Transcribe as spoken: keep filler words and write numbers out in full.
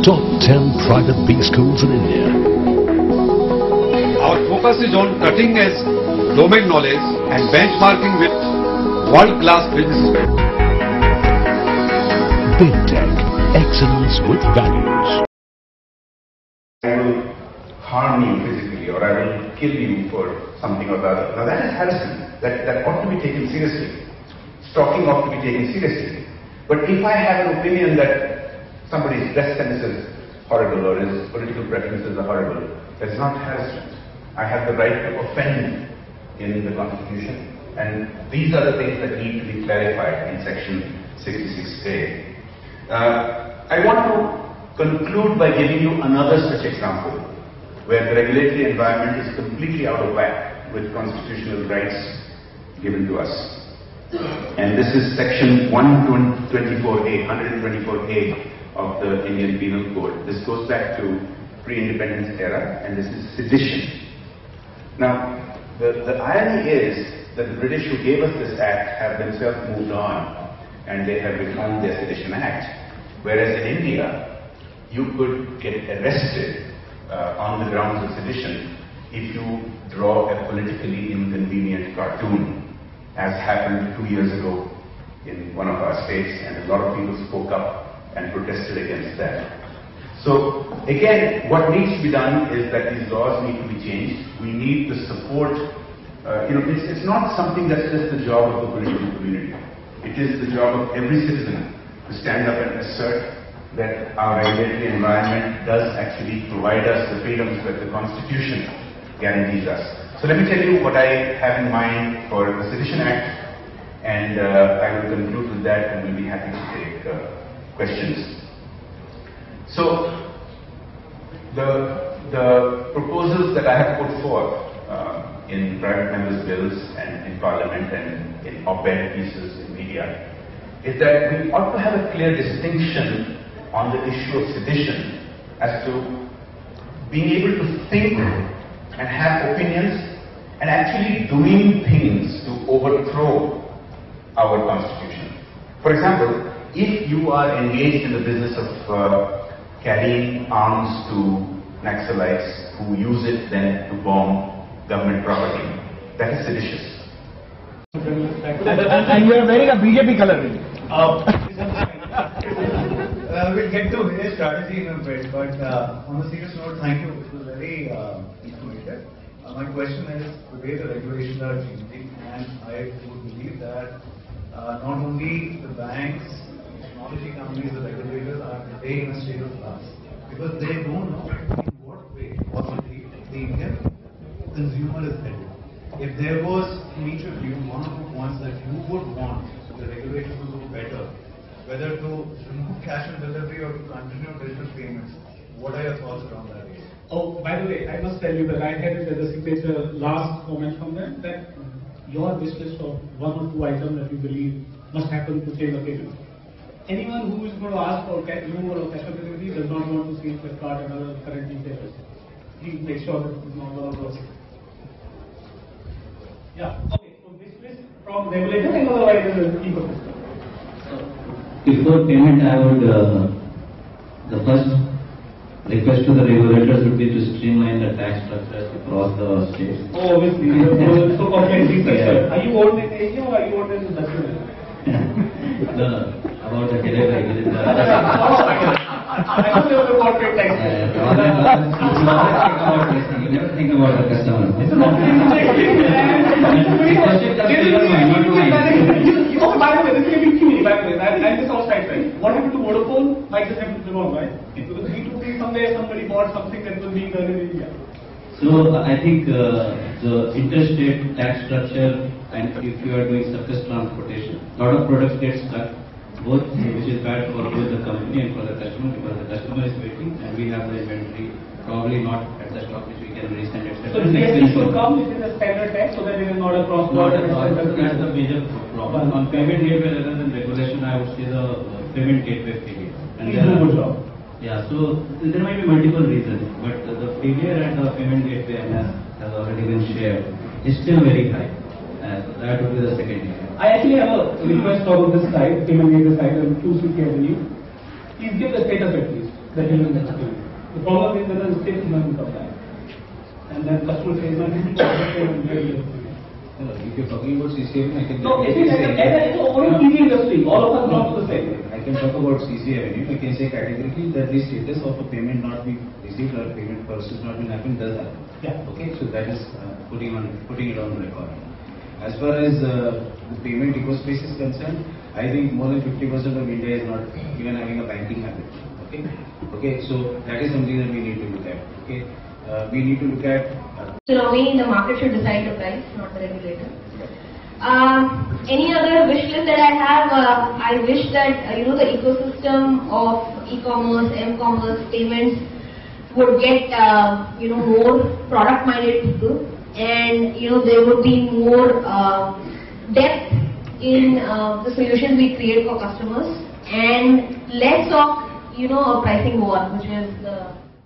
top ten private B schools in India. Our focus is on cutting edge domain knowledge and benchmarking with world-class businesses. Big Tech, excellence with values. I will harm you physically, or I will kill you for something or the other. Now that is harassment. That, that ought to be taken seriously. Stalking ought to be taken seriously. But if I have an opinion that somebody's dress sense is horrible or his political preferences are horrible, that's not harassment. I have the right to offend in the Constitution, and these are the things that need to be clarified in Section sixty-six A. Uh, I want to conclude by giving you another such example where the regulatory environment is completely out of whack with constitutional rights given to us. And this is Section one twenty-four A, one twenty-four A of the Indian Penal Code. This goes back to pre-independence era, and this is sedition. Now, the, the irony is that the British who gave us this act have themselves moved on, and they have reformed their Sedition Act. Whereas in India, you could get arrested uh, on the grounds of sedition if you draw a politically inconvenient cartoon, as happened two years ago in one of our states, and a lot of people spoke up and protested against that. So again, what needs to be done is that these laws need to be changed. We need the support. Uh, you know, it's, it's not something that's just the job of the political community. It is the job of every citizen to stand up and assert that our regulatory environment does actually provide us the freedoms that the Constitution guarantees us. So let me tell you what I have in mind for the Sedition Act, and uh, I will conclude with that, and we'll be happy to take uh, questions. So the, the proposals that I have put forth uh, in private members' bills and in Parliament and in op-ed pieces in media is that we ought to have a clear distinction on the issue of sedition as to being able to think and have opinions and actually doing things to overthrow our Constitution. For example, if you are engaged in the business of uh, carrying arms to Naxalites who use it then to bomb government property, that is seditious. And you are wearing a B J P color. Uh, uh, we'll get to his strategy in a bit, but uh, on a serious note, thank you. It was very uh, informative. Uh, my question is, the way the regulations are changing, and I would believe that uh, not only the banks, technology companies, the regulators are today in a state of flux because they don't know in what way possibly the Indian consumer is headed. If there was each of you one or two points that you would want the regulators to do better, whether to remove cash on delivery or to continue digital payments, what are your thoughts around that? Oh, by the way, I must tell you that I had it as a signature last comment from them that your wish list of one or two items that you believe must happen to save a payment. Anyone who is going to ask for removal of cash on delivery does not want to see the card and other current details. Please make sure that it's not one of those. Yeah, okay, so wish list from regulator and otherwise the ecosystem. Before payment, I would, uh, the first request to the regulators would be to streamline the tax structures across the states. Oh, obviously, so, so completely structured. Are you old in Asia or are you old in industrial? No, no, about the direct regulator. I don't know the corporate tax. You never think about the customer. It's a Oh, by the way, this may be too many, by the way, I'm just outside, right? What happened to Vodafone might just happen to Vodafone, right? Because B two B someday somebody bought something that was being done in India. So, uh, I think uh, the interstate tax structure, and if you are doing surface transportation, a lot of products get stuck, both which is bad for both the company and for the customer, because the customer is waiting and we have the inventory probably not at the stock which we can resend, et cetera. So G S T should come within the standard tax so that it is not a cross-border. That's the major problem. On payment gateway rather than regulation, I would say the uh, payment gateway failure. And there are, good job. yeah, so there might be multiple reasons, but uh, the failure at the payment gateway, as has already been shared, is still very high. Uh, so that would be the second area. I actually have a request on this side, payment gateway side, and two C K Avenue. Please give the status at least. that will win the customer. The problem is whether the state is going to come back. And then customer says, "No, this is very No, if you're talking about C C Avenue, I can No, it is say, like a only T V industry. All of us not the same. I can talk about C C Avenue. I can say categorically that the status of a payment not being received or payment process not been happened does happen. Yeah. Okay, so that is uh, putting on putting it on record. As far as uh, the payment ecospace is concerned, I think more than fifty percent of India is not even having a banking habit. Okay, okay, so that is something that we need to look at. Okay, uh, we need to look at. Uh, So now we in the market should decide the price, not the regulator. Um, any other wish list that I have? Uh, I wish that uh, you know the ecosystem of e-commerce, m-commerce, payments would get uh, you know more product-minded people, and you know there would be more uh, depth in uh, the solutions we create for customers, and less of you know a pricing war, which is the